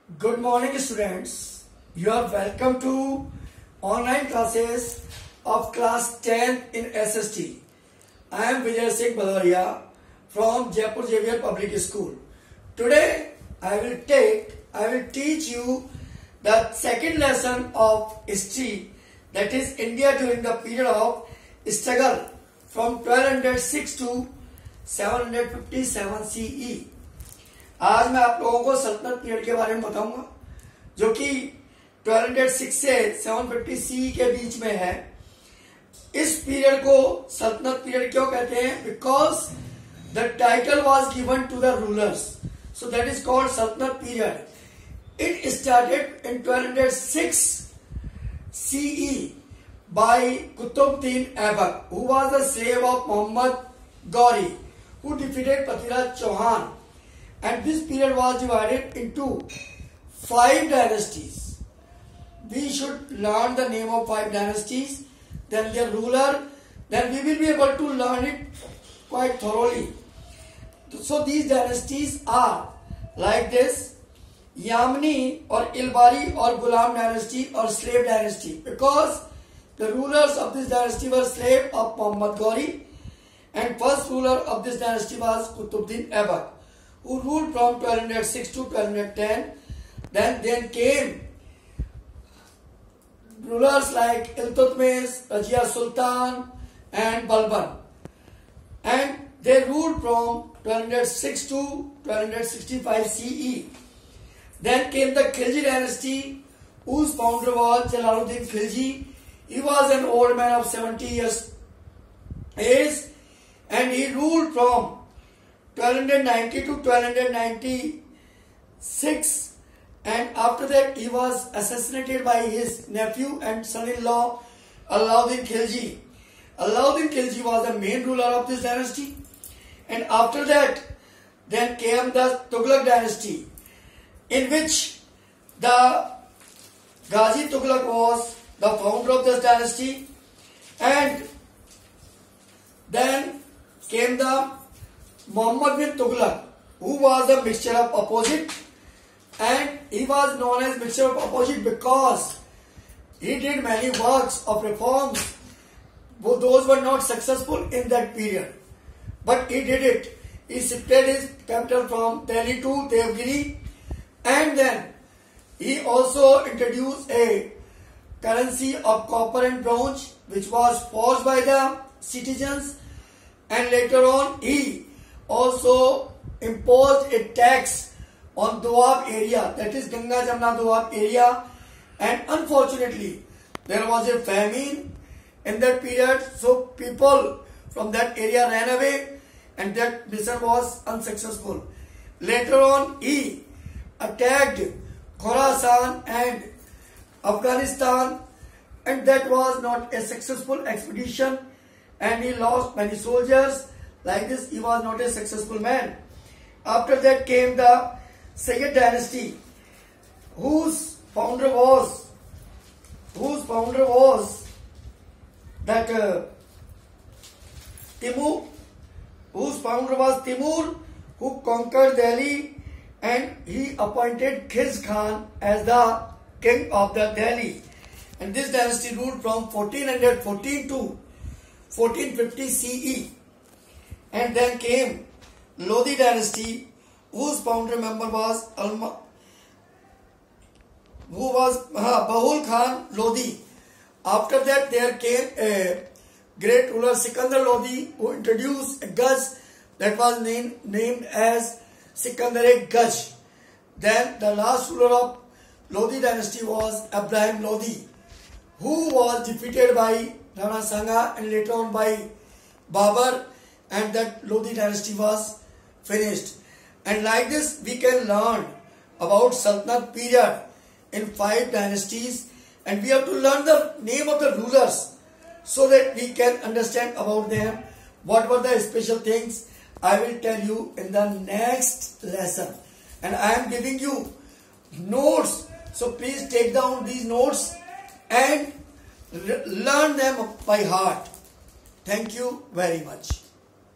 Good morning students. You are welcome to online classes of class 10 in SST. I am Vijay Singh Bhadaria from Jaipur Xavier Public School. Today I will teach you the second lesson of history, that is India during the period of struggle from 1206 to 757 CE. आज मैं आप लोगों को सल्तनत period के बारे में बताऊंगा जो कि 1206 से 750 CE के बीच में है। इस पीरियड को सल्तनत पीरियड क्यों कहते हैं? Because the title was given to the rulers, so that is called सल्तनत period. It started in 1206 CE by Qutbuddin Aibak, who was the slave of Muhammad Ghori, who defeated Prithviraj Chauhan. And this period was divided into 5 dynasties. We should learn the name of 5 dynasties, then their ruler, then we will be able to learn it quite thoroughly. So these dynasties are like this: Yamni or Ilbari or Ghulam dynasty or slave dynasty, because the rulers of this dynasty were slave of Muhammad Ghori, and first ruler of this dynasty was Qutbuddin Aibak, who ruled from 1206 to 1210. Then came rulers like Iltutmish, Rajia Sultan and Balban, and they ruled from 1206 to 1265 CE. Then came the Khilji dynasty, whose founder was Jalaluddin Khilji. He was an old man of 70 years age, and he ruled from 1290 to 1296, and after that he was assassinated by his nephew and son-in-law Alauddin Khilji. Alauddin Khilji was the main ruler of this dynasty, and after that then came the Tughlaq dynasty, in which the Ghazi Tughlaq was the founder of this dynasty, and then came the Muhammad bin Tughlaq, who was a mixture of opposite, and he was known as mixture of opposite because he did many works of reforms, but those were not successful in that period. But he did it. He shifted his capital from Delhi to Devgiri, and then he also introduced a currency of copper and bronze, which was forged by the citizens, and later on he also imposed a tax on Doab area, that is Ganga Jamna Doab area, and unfortunately there was a famine in that period, so people from that area ran away and that mission was unsuccessful. Later on he attacked Khorasan and Afghanistan, and that was not a successful expedition, and he lost many soldiers. Like this, he was not a successful man. After that came the Sayyid dynasty, whose founder was that Timur, who conquered Delhi, and he appointed Khiz Khan as the king of the Delhi. And this dynasty ruled from 1414 to 1450 CE. And then came Lodi dynasty, whose founder member was Bahul Khan Lodi. After that there came a great ruler Sikandar Lodi, who introduced a Gaj that was named as Sikandar-e-Gaj. Then the last ruler of Lodi dynasty was Ibrahim Lodi, who was defeated by Rana Sanga and later on by Babur, and that Lodi dynasty was finished. And like this we can learn about Sultanate period in 5 dynasties, and we have to learn the name of the rulers so that we can understand about them. What were the special things, I will tell you in the next lesson. And I am giving you notes, so please take down these notes and learn them by heart. Thank you very much.